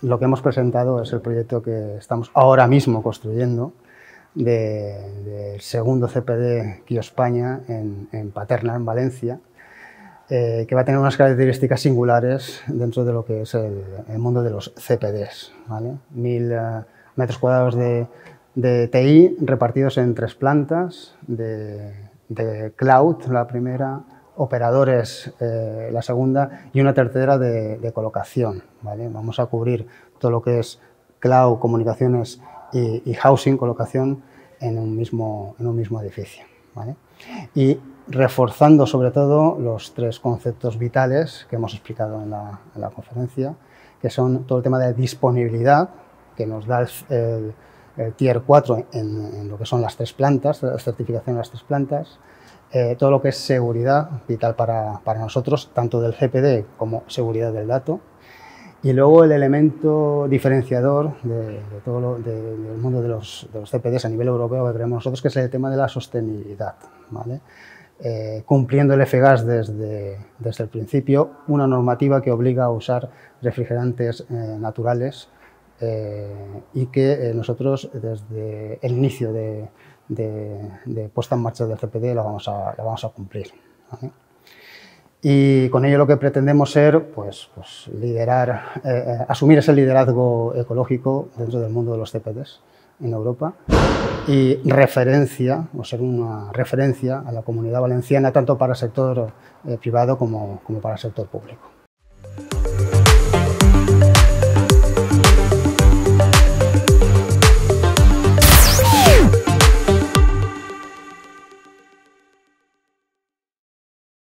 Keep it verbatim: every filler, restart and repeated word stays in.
lo que hemos presentado es el proyecto que estamos ahora mismo construyendo del de segundo C P D Kio España en, en Paterna, en Valencia, eh, que va a tener unas características singulares dentro de lo que es el, el mundo de los C P Ds, ¿vale? Mil uh, metros cuadrados de, de T I repartidos en tres plantas, de, de cloud la primera, operadores eh, la segunda y una tercera de, de colocación, ¿vale? Vamos a cubrir todo lo que es cloud, comunicaciones y, y housing, colocación en un mismo, en un mismo edificio, ¿vale? Y reforzando sobre todo los tres conceptos vitales que hemos explicado en la, en la conferencia, que son todo el tema de disponibilidad, que nos da el, el, el Tier cuatro en, en lo que son las tres plantas, la certificación de las tres plantas, eh, todo lo que es seguridad, vital para, para nosotros, tanto del G P D como seguridad del dato, y luego el elemento diferenciador de, de todo lo, de, del mundo de los, de los C P Ds a nivel europeo que creemos nosotros, que es el tema de la sostenibilidad, ¿vale? Eh, cumpliendo el F gas desde, desde el principio, una normativa que obliga a usar refrigerantes eh, naturales eh, y que eh, nosotros desde el inicio de, de, de puesta en marcha del C P D la vamos a, la vamos a cumplir, ¿vale? Y con ello lo que pretendemos ser, pues, pues liderar, eh, asumir ese liderazgo ecológico dentro del mundo de los C P Ds en Europa y referencia, o ser una referencia a la Comunidad Valenciana tanto para el sector eh, privado como, como para el sector público.